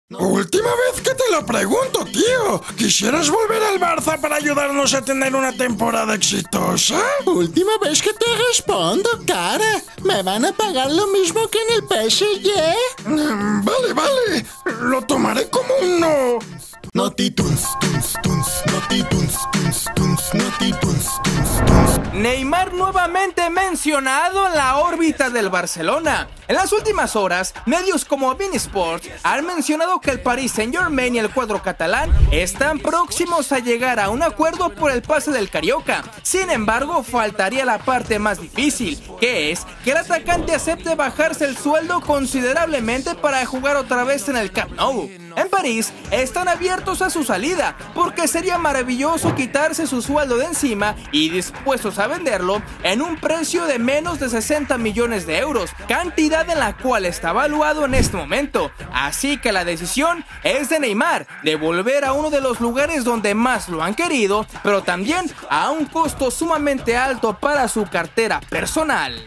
Última vez que te lo pregunto, tío. ¿Quisieras volver al Barça para ayudarnos a tener una temporada exitosa? Última vez que te respondo, cara. ¿Me van a pagar lo mismo que en el PSG? Vale. Lo tomaré como un no. Neymar nuevamente mencionado en la órbita del Barcelona. En las últimas horas, medios como beIN Sports han mencionado que el Paris Saint-Germain y el cuadro catalán están próximos a llegar a un acuerdo por el pase del Carioca. Sin embargo, faltaría la parte más difícil, que es que el atacante acepte bajarse el sueldo considerablemente para jugar otra vez en el Camp Nou. En París están abiertos a su salida, porque sería maravilloso quitarse su sueldo de encima y dispuestos a venderlo en un precio de menos de 60 millones de euros, cantidad en la cual está valuado en este momento. Así que la decisión es de Neymar, de volver a uno de los lugares donde más lo han querido, pero también a un costo sumamente alto para su cartera personal.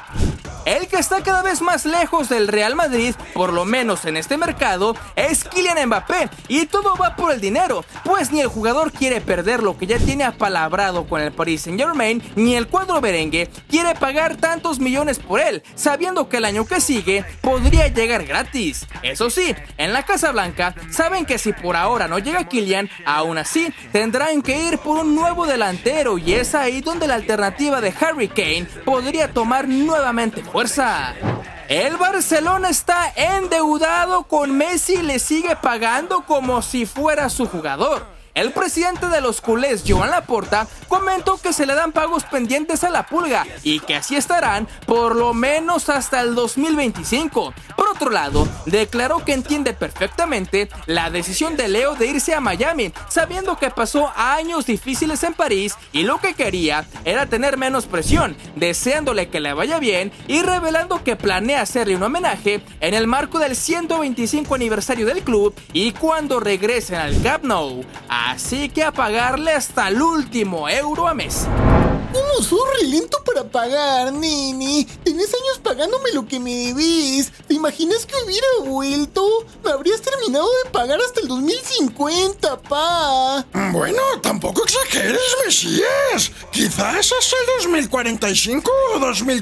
El que está cada vez más lejos del Real Madrid, por lo menos en este mercado, es Kylian Mbappé, y todo va por el dinero, pues ni el jugador quiere perder lo que ya tiene apalabrado con el Paris Saint-Germain, ni el cuadro merengue quiere pagar tantos millones por él, sabiendo que el año que sigue podría llegar gratis. Eso sí, en la Casa Blanca saben que si por ahora no llega Kylian, aún así tendrán que ir por un nuevo delantero, y es ahí donde la alternativa de Harry Kane podría tomar nuevamente fuerza. El Barcelona está endeudado con Messi y le sigue pagando como si fuera su jugador. El presidente de los culés, Joan Laporta, comentó que se le dan pagos pendientes a la Pulga y que así estarán por lo menos hasta el 2025. Por otro lado, declaró que entiende perfectamente la decisión de Leo de irse a Miami, sabiendo que pasó años difíciles en París y lo que quería era tener menos presión, deseándole que le vaya bien y revelando que planea hacerle un homenaje en el marco del 125 aniversario del club y cuando regresen al Camp Nou. Así que a pagarle hasta el último euro a Messi. ¿Cómo soy re lento para pagar, nene? Tenés años pagándome lo que me debes. ¿Te imaginas que hubiera vuelto? Me habrías terminado de pagar hasta el 2050, pa. Bueno, tampoco exageres, Mesías. Quizás hasta el 2045 o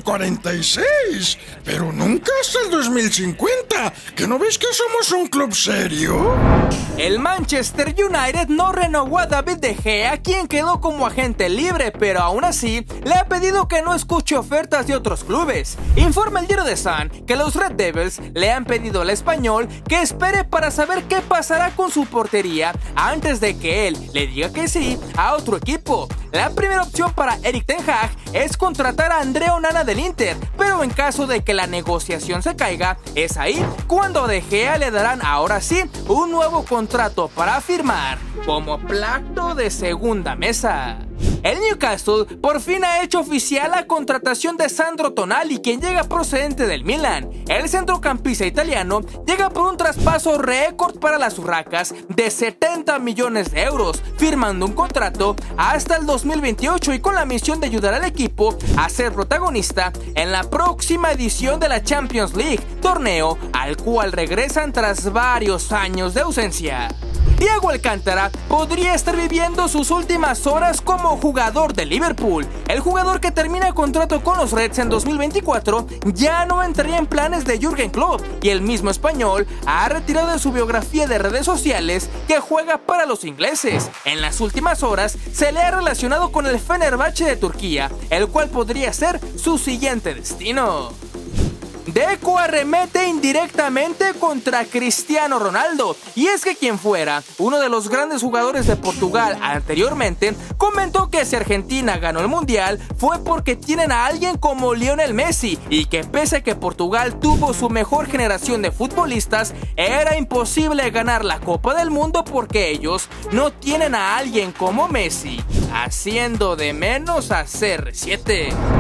2046. Pero nunca hasta el 2050. ¿Que no ves que somos un club serio? El Manchester United no renovó a David De Gea, quien quedó como agente libre, pero aún así le ha pedido que no escuche ofertas de otros clubes. Informa el diario The Sun que los Red Devils le han pedido al español que espere para saber qué pasará con su portería antes de que él le diga que sí a otro equipo. La primera opción para Erik ten Hag es contratar a André Onana del Inter, pero en caso de que la negociación se caiga, es ahí cuando a De Gea le darán ahora sí un nuevo contrato para firmar como plato de segunda mesa. El Newcastle por fin ha hecho oficial la contratación de Sandro Tonali, quien llega procedente del Milan. El centrocampista italiano llega por un traspaso récord para las urracas de 70 millones de euros, firmando un contrato hasta el 2028 y con la misión de ayudar al equipo a ser protagonista en la próxima edición de la Champions League, torneo al cual regresan tras varios años de ausencia. Thiago Alcántara podría estar viviendo sus últimas horas como jugador de Liverpool. El jugador que termina contrato con los Reds en 2024 ya no entraría en planes de Jürgen Klopp, y el mismo español ha retirado de su biografía de redes sociales que juega para los ingleses. En las últimas horas se le ha relacionado con el Fenerbahce de Turquía, el cual podría ser su siguiente destino. Deco arremete indirectamente contra Cristiano Ronaldo, y es que quien fuera uno de los grandes jugadores de Portugal anteriormente comentó que si Argentina ganó el Mundial fue porque tienen a alguien como Lionel Messi, y que pese a que Portugal tuvo su mejor generación de futbolistas, era imposible ganar la Copa del Mundo porque ellos no tienen a alguien como Messi, haciendo de menos a CR7.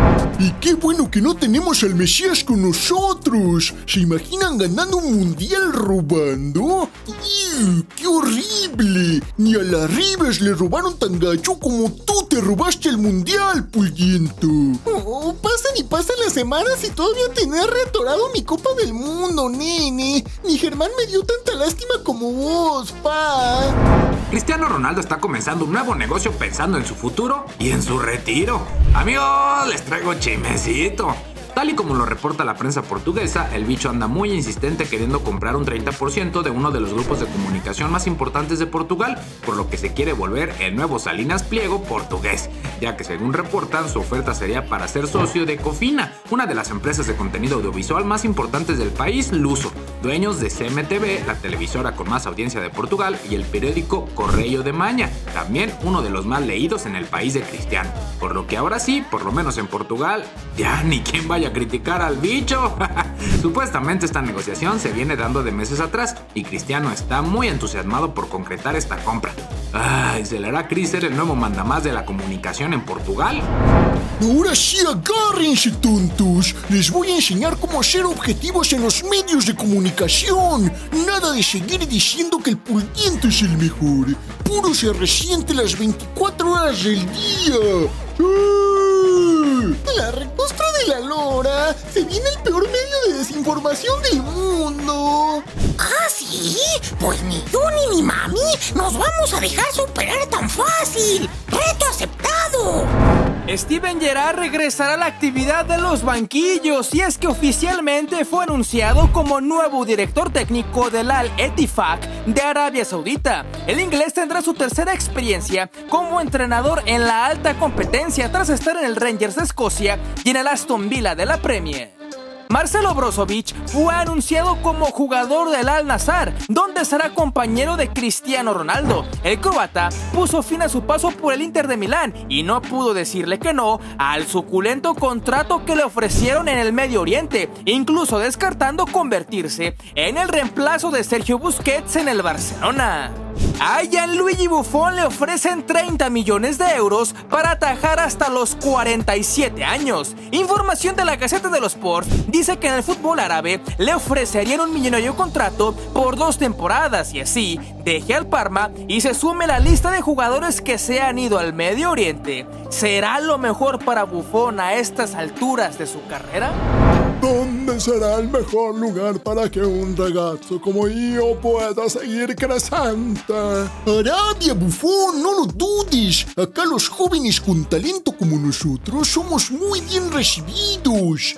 Y qué bueno que no tenemos al Mesías con nosotros. ¿Se imaginan ganando un mundial robando? ¡Ew! ¡Qué horrible! Ni a la Rivers le robaron tan gacho como tú te robaste el mundial, Pulguiento. Oh, pasan y pasan las semanas y todavía tenés reatorado mi Copa del Mundo, nene. Ni Germán me dio tanta lástima como vos, pa. Cristiano Ronaldo está comenzando un nuevo negocio pensando en su futuro y en su retiro. Amigos, les traigo chismecito. Tal y como lo reporta la prensa portuguesa, el bicho anda muy insistente queriendo comprar un 30% de uno de los grupos de comunicación más importantes de Portugal, por lo que se quiere volver el nuevo Salinas Pliego portugués, ya que según reportan su oferta sería para ser socio de Cofina, una de las empresas de contenido audiovisual más importantes del país luso, dueños de CMTV, la televisora con más audiencia de Portugal, y el periódico Correio de Maña, también uno de los más leídos en el país de Cristiano, por lo que ahora sí, por lo menos en Portugal, ya ni quien vaya a criticar al bicho. Supuestamente esta negociación se viene dando de meses atrás y Cristiano está muy entusiasmado por concretar esta compra. Ay, ¿se le hará Cris ser el nuevo mandamás de la comunicación en Portugal? Ahora sí, agárrense, tontos. Les voy a enseñar cómo ser objetivos en los medios de comunicación. Nada de seguir diciendo que el Pulguiento es el mejor. Puro se resiente las 24 horas del día. La recostra de la lora. Se viene el peor medio de desinformación del mundo. ¿Ah, sí? Pues ni yo ni mi mami nos vamos a dejar superar tan fácil. ¡Reto aceptado! Steven Gerrard regresará a la actividad de los banquillos y es que oficialmente fue anunciado como nuevo director técnico del Al-Ettifaq de Arabia Saudita. El inglés tendrá su tercera experiencia como entrenador en la alta competencia tras estar en el Rangers de Escocia y en el Aston Villa de la Premier. Marcelo Brozovic fue anunciado como jugador del Al-Nassr, donde será compañero de Cristiano Ronaldo. El croata puso fin a su paso por el Inter de Milán y no pudo decirle que no al suculento contrato que le ofrecieron en el Medio Oriente, incluso descartando convertirse en el reemplazo de Sergio Busquets en el Barcelona. A Gianluigi Buffon le ofrecen 30 millones de euros para atajar hasta los 47 años. Información de la Gaceta de los Sports dice que en el fútbol árabe le ofrecerían un millonario contrato por 2 temporadas y así deje al Parma y se sume la lista de jugadores que se han ido al Medio Oriente. ¿Será lo mejor para Buffon a estas alturas de su carrera? ¿Dónde será el mejor lugar para que un ragazzo como yo pueda seguir creciendo? Arabia, Buffon, no lo dudes. Acá los jóvenes con talento como nosotros somos muy bien recibidos.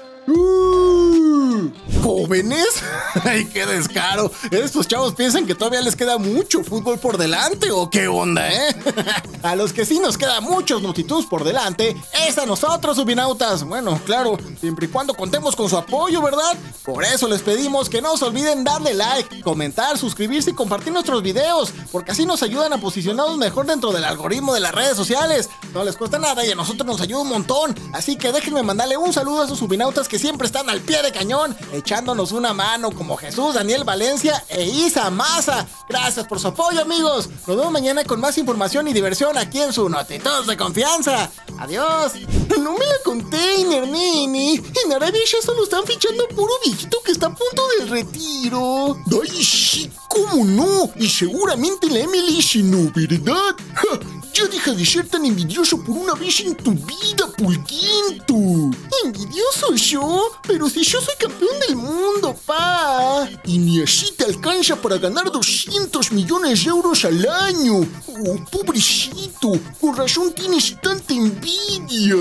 ¿Jóvenes? ¡Ay, qué descaro! Estos chavos piensan que todavía les queda mucho fútbol por delante, ¿o qué onda, eh? A los que sí nos queda muchos multitudes por delante es a nosotros, subinautas. Bueno, claro, siempre y cuando contemos con su apoyo, ¿verdad? Por eso les pedimos que no se olviden darle like, comentar, suscribirse y compartir nuestros videos, porque así nos ayudan a posicionarnos mejor dentro del algoritmo de las redes sociales. No les cuesta nada y a nosotros nos ayuda un montón. Así que déjenme mandarle un saludo a esos subinautas que siempre están al pie de cañón, echándonos una mano, como Jesús, Daniel Valencia e Isa Maza. Gracias por su apoyo, amigos. Nos vemos mañana con más información y diversión aquí en su Notitos de Confianza. Adiós. No me la container, nene. En Arabia ya solo están fichando a puro viejito que está a punto del retiro. Ay, sí, ¿cómo no? Y seguramente la MLS no, ¿verdad? ¡Ja! Ya deja de ser tan envidioso por una vez en tu vida, Pulguiento. ¿Envidioso yo? Pero si yo soy campeón del mundo, pa. Y ni así te alcanza para ganar 200 millones de euros al año. Oh, pobrecito. Con razón tienes tanta envidia.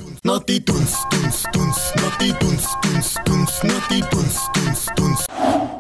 Notituns, tuns, tuns, notituns, tuns, tuns, notituns, tuns, tuns.